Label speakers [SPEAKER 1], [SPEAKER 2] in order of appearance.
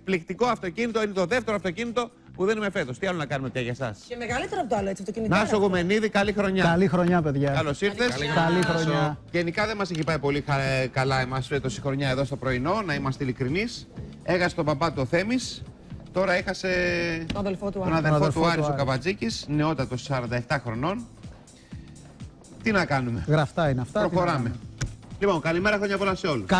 [SPEAKER 1] Πληκτικό αυτοκίνητο, είναι το δεύτερο αυτοκίνητο που δίνουμε φέτος. Τι άλλο να κάνουμε πια για εσάς?
[SPEAKER 2] Και μεγαλύτερο από το άλλο, έτσι, αυτοκίνητο.
[SPEAKER 1] Νάσο Γουμενίδη, καλή χρονιά.
[SPEAKER 3] Καλή χρονιά, παιδιά.
[SPEAKER 1] Καλώς ήρθες.
[SPEAKER 3] Καλή χρονιά.
[SPEAKER 1] Γενικά δεν μας έχει πάει πολύ καλά εμάς φέτος η χρονιά εδώ στο πρωινό, να είμαστε ειλικρινείς. Έχασε τον παπά του ο Θέμης, τώρα έχασε τον αδελφό του Άρης ο Καβατζίκης, νεότατος 47 χρονών. Τι να κάνουμε.
[SPEAKER 3] Γραφτά είναι αυτά.
[SPEAKER 1] Προχωράμε. Λοιπόν, καλημέρα, χρόνια πολλά σε όλους.